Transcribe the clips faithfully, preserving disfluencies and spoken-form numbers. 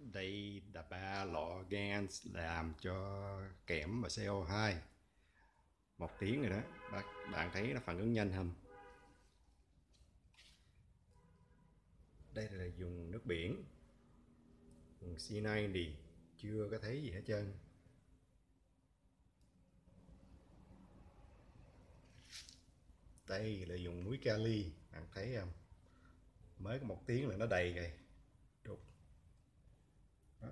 Đây là ba lọ GANS làm cho kẽm và xê o hai. Một tiếng rồi đó, bạn, bạn thấy nó phản ứng nhanh không? Đây là dùng nước biển, dùng C chín mươi, chưa có thấy gì hết trơn. Đây là dùng muối kali, bạn thấy không? Mới có một tiếng là nó đầy rồi. Đục. Đó.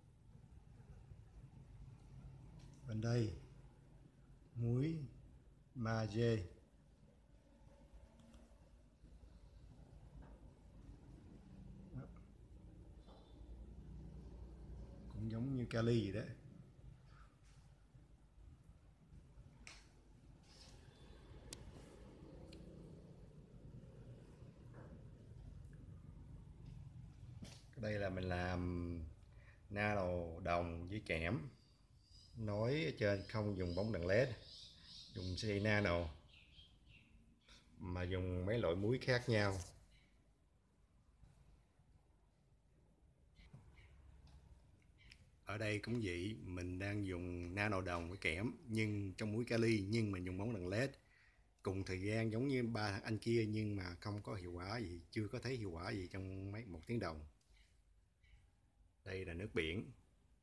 Bên đây muối magie, cũng giống như kali vậy đó. Đây là mình làm nano đồng với kẽm, nói ở trên không dùng bóng đèn led, dùng xê nano mà dùng mấy loại muối khác nhau. Ở đây cũng vậy, mình đang dùng nano đồng với kẽm nhưng trong muối kali, nhưng mình dùng bóng đèn led cùng thời gian giống như ba anh kia, nhưng mà không có hiệu quả gì, chưa có thấy hiệu quả gì trong mấy một tiếng đồng. Đây là nước biển,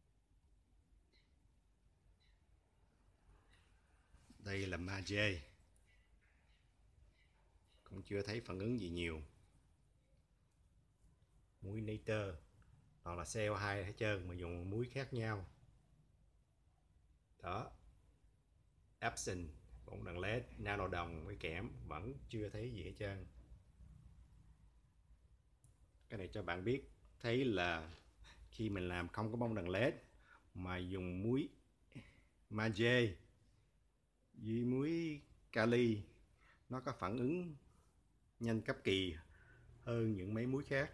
đây là magie, cũng chưa thấy phản ứng gì nhiều. Muối nitơ hoặc là xê o hai hết trơn mà dùng muối khác nhau. Đó, Epson, bóng đèn led, nano đồng với kẽm vẫn chưa thấy gì hết trơn. Cái này cho bạn biết thấy là khi mình làm không có bóng đèn led mà dùng muối magie với muối kali, nó có phản ứng nhanh cấp kỳ hơn những mấy muối khác.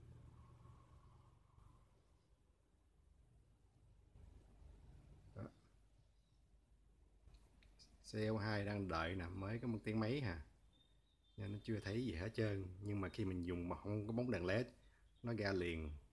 Đó. xê o hai đang đợi nè, mới có một tiếng mấy hà, nên nó chưa thấy gì hết trơn. Nhưng mà khi mình dùng mà không có bóng đèn led, nó ra liền.